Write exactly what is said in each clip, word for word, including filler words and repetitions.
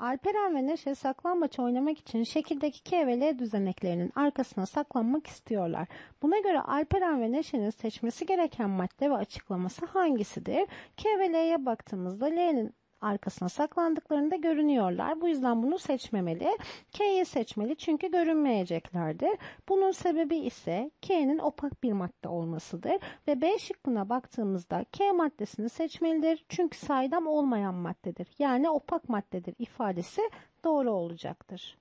Alperen ve Neşe saklambaç oynamak için şekildeki K ve L düzeneklerinin arkasına saklanmak istiyorlar. Buna göre Alperen ve Neşe'nin seçmesi gereken madde ve açıklaması hangisidir? K ve L'ye baktığımızda L'nin arkasına saklandıklarında görünüyorlar. Bu yüzden bunu seçmemeli. K'yi seçmeli çünkü görünmeyeceklerdir. Bunun sebebi ise K'nin opak bir madde olmasıdır. Ve B şıkkına baktığımızda K maddesini seçmelidir. Çünkü saydam olmayan maddedir. Yani opak maddedir ifadesi doğru olacaktır.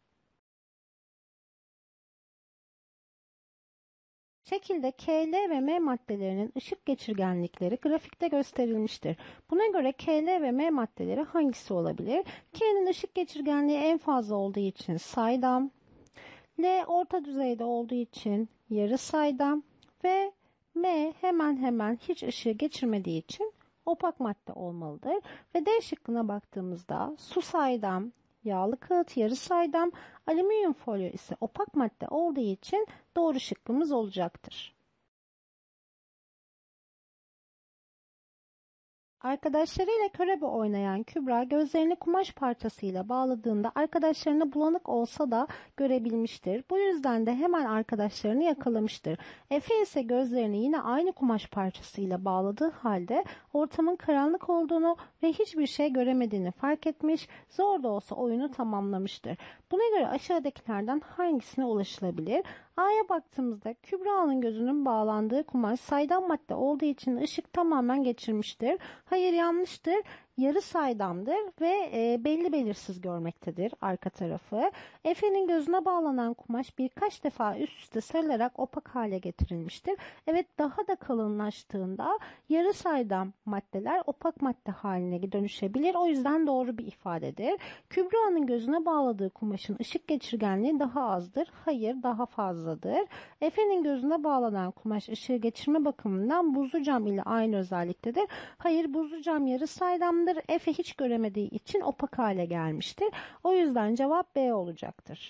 Şekilde K, L ve M maddelerinin ışık geçirgenlikleri grafikte gösterilmiştir. Buna göre K, L ve M maddeleri hangisi olabilir? K'nin ışık geçirgenliği en fazla olduğu için saydam, L orta düzeyde olduğu için yarı saydam ve M hemen hemen hiç ışığı geçirmediği için opak madde olmalıdır. Ve D şıkkına baktığımızda su saydam, yağlı kağıt yarı saydam, alüminyum folyo ise opak madde olduğu için doğru şıkkımız olacaktır. Arkadaşlarıyla körebe oynayan Kübra gözlerini kumaş parçasıyla bağladığında arkadaşlarını bulanık olsa da görebilmiştir. Bu yüzden de hemen arkadaşlarını yakalamıştır. Efe ise gözlerini yine aynı kumaş parçasıyla bağladığı halde ortamın karanlık olduğunu ve hiçbir şey göremediğini fark etmiş, zor da olsa oyunu tamamlamıştır. Buna göre aşağıdakilerden hangisine ulaşılabilir? A'ya baktığımızda Kübra'nın gözünün bağlandığı kumaş saydam madde olduğu için ışık tamamen geçirmiştir. Hayır, yanlıştır. Yarı saydamdır ve e, belli belirsiz görmektedir arka tarafı. Efe'nin gözüne bağlanan kumaş birkaç defa üst üste sarılarak opak hale getirilmiştir. Evet, daha da kalınlaştığında yarı saydam maddeler opak madde haline dönüşebilir. O yüzden doğru bir ifadedir. Kübra'nın gözüne bağladığı kumaşın ışık geçirgenliği daha azdır. Hayır, daha fazladır. Efe'nin gözüne bağlanan kumaş ışığı geçirme bakımından buzlu cam ile aynı özelliktedir. Hayır, buzlu cam yarı saydamdır. Efe hiç göremediği için opak hale gelmiştir. O yüzden cevap B olacaktır.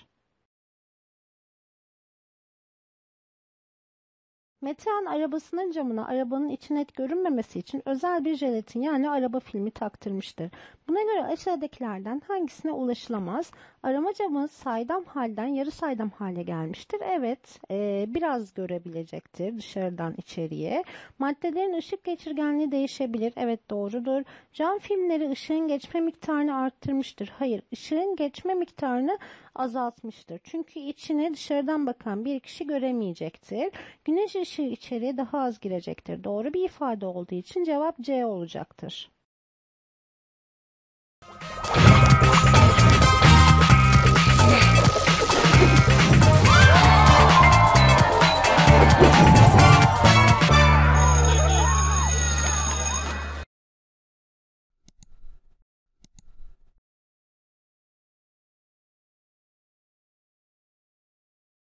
Metehan arabasının camına arabanın içi net görünmemesi için özel bir jelatin yani araba filmi taktırmıştır. Buna göre aşağıdakilerden hangisine ulaşılamaz? Arama camı saydam halden yarı saydam hale gelmiştir. Evet, e, biraz görebilecektir dışarıdan içeriye. Maddelerin ışık geçirgenliği değişebilir. Evet, doğrudur. Cam filmleri ışığın geçme miktarını arttırmıştır. Hayır, ışığın geçme miktarını azaltmıştır. Çünkü içine dışarıdan bakan bir kişi göremeyecektir. Güneş ışığı içeriye daha az girecektir. Doğru bir ifade olduğu için cevap C olacaktır.